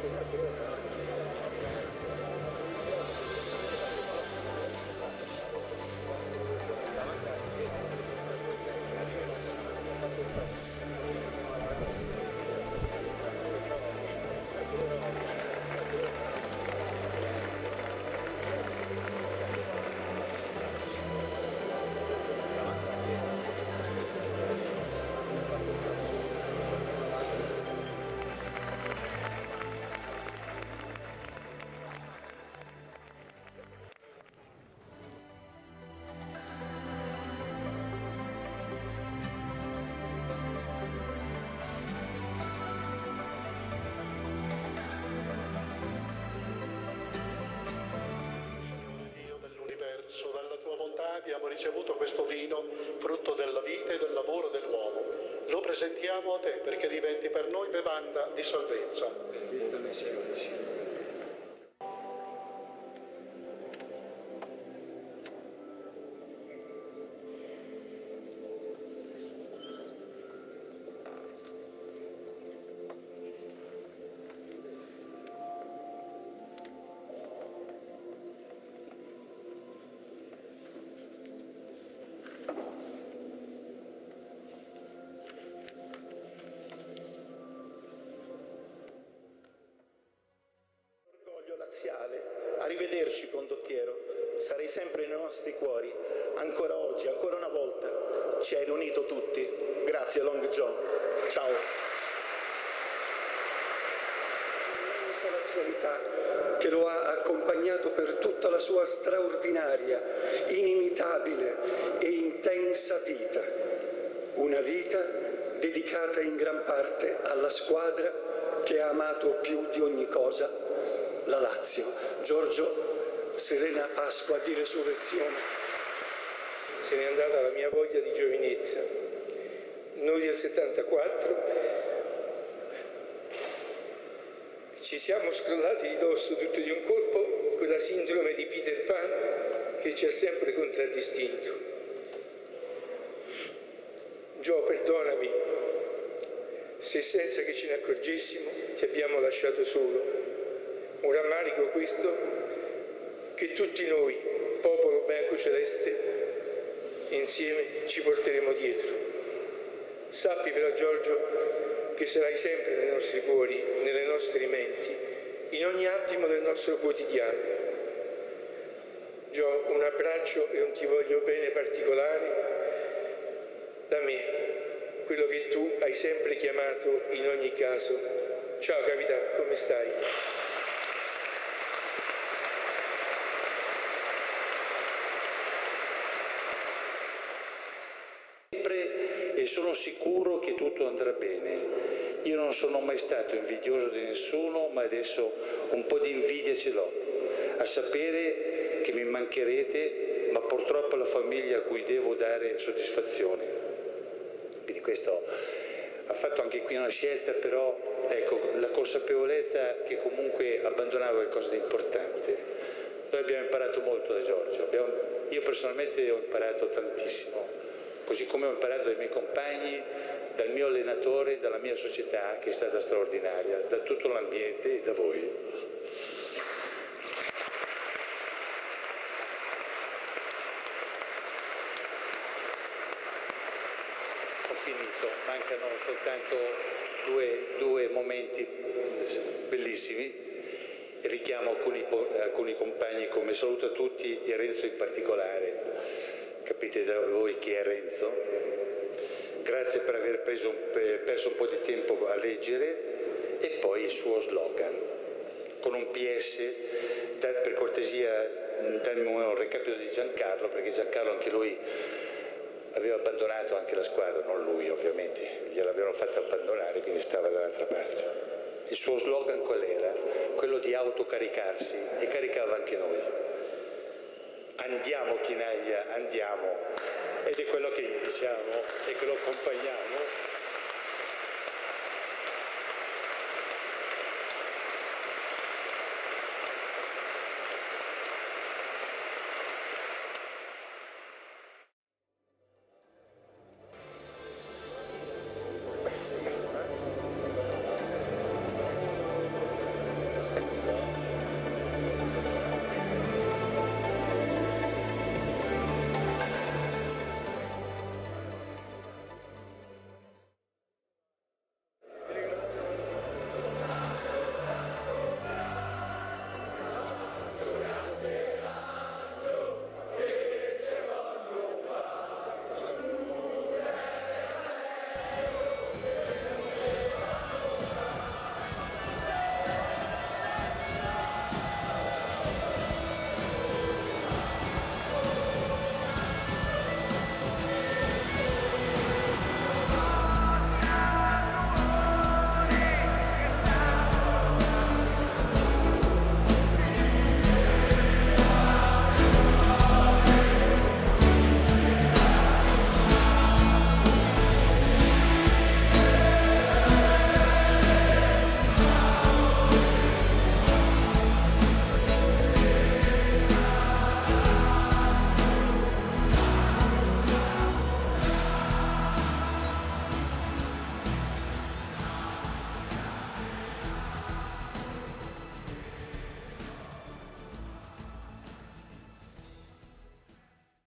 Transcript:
Dalla tua bontà abbiamo ricevuto questo vino, frutto della vita e del lavoro dell'uomo. Lo presentiamo a te perché diventi per noi bevanda di salvezza. Arrivederci condottiero, sarai sempre nei nostri cuori, ancora oggi, ancora una volta, ci hai riunito tutti. Grazie Long John, ciao. L'immensa lazialità che lo ha accompagnato per tutta la sua straordinaria, inimitabile e intensa vita. Una vita dedicata in gran parte alla squadra che ha amato più di ogni cosa, la Lazio. Giorgio, serena Pasqua di Resurrezione. Se n'è andata la mia voglia di giovinezza. Noi del 74 ci siamo scrollati di dosso tutto di un colpo quella sindrome di Peter Pan che ci ha sempre contraddistinto. Gio, perdonami se senza che ce ne accorgessimo ti abbiamo lasciato solo. Un rammarico questo che tutti noi, popolo bianco celeste, insieme ci porteremo dietro. Sappi però, Giorgio, che sarai sempre nei nostri cuori, nelle nostre menti, in ogni attimo del nostro quotidiano. Gio, un abbraccio e un ti voglio bene particolare da me, quello che tu hai sempre chiamato in ogni caso. Ciao capitano, come stai? E sono sicuro che tutto andrà bene. Io non sono mai stato invidioso di nessuno, ma adesso un po' di invidia ce l'ho, a sapere che mi mancherete, ma purtroppo la famiglia a cui devo dare soddisfazione. Quindi questo ha fatto anche qui una scelta, però ecco, la consapevolezza che comunque abbandonavo qualcosa di importante. Noi abbiamo imparato molto da Giorgio, io personalmente ho imparato tantissimo. Così come ho imparato dai miei compagni, dal mio allenatore, dalla mia società, che è stata straordinaria, da tutto l'ambiente e da voi. Ho finito, mancano soltanto due momenti bellissimi. Richiamo alcuni compagni come saluto a tutti e Renzo in particolare. Capite da voi chi è Renzo? Grazie per aver perso un po' di tempo a leggere. E poi il suo slogan, con un PS, per cortesia dammi un recapito di Giancarlo, perché Giancarlo anche lui aveva abbandonato anche la squadra, non lui ovviamente, gliel'avevano fatto abbandonare, quindi stava dall'altra parte. Il suo slogan qual era? Quello di autocaricarsi, e caricava anche noi. Andiamo Chinaglia, andiamo, ed è quello che gli diciamo e che lo accompagniamo.